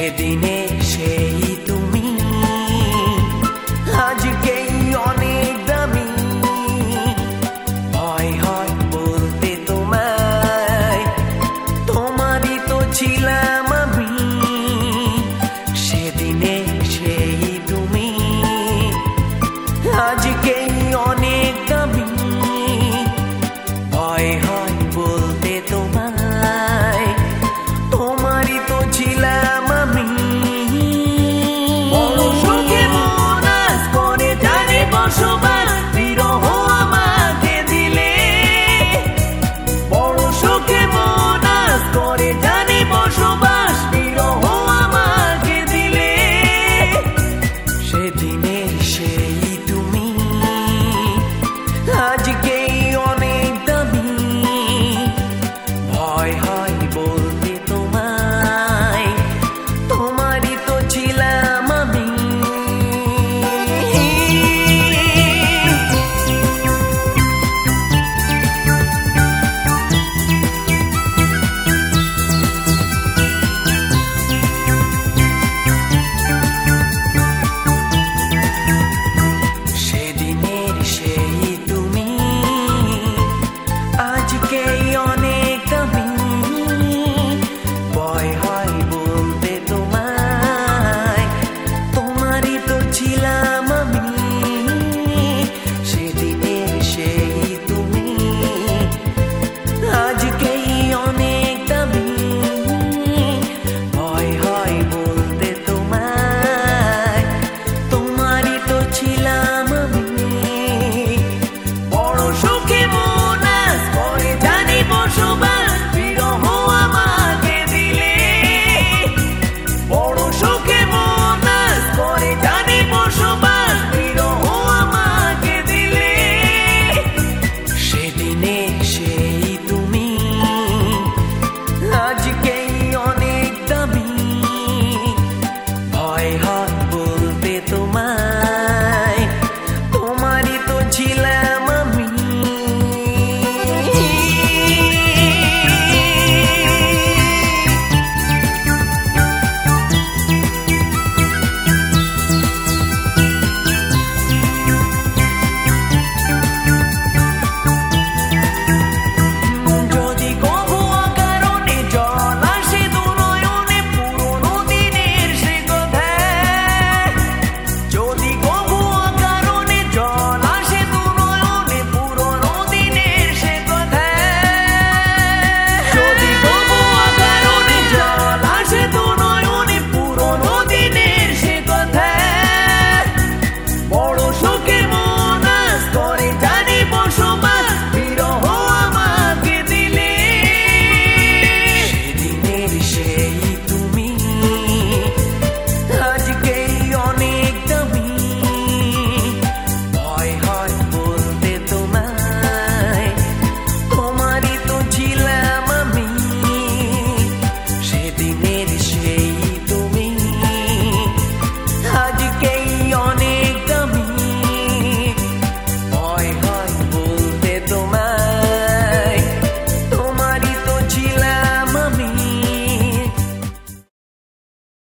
সেদিনে সেই তুমি আজকেই অনেক দামি। ভয় হয় বলতে তোমায়, তোমারই তো ছিলাম আমি। সেদিনে সেই তুমি আজকেই অনেক দামি। ভয় হয় বলতে তোমায়, তোমারই তো ছিলাম আমি। বড় সুখে মন আজ করে জানে বসবাস, বিরহ আমাকে দিলে। বড় সুখে মন আজ করে জানে বসবাস, বিরহ আমাকে দিলে। সেদিনের সেই তুমি আজকেই অনেক দামি। ভয় হয়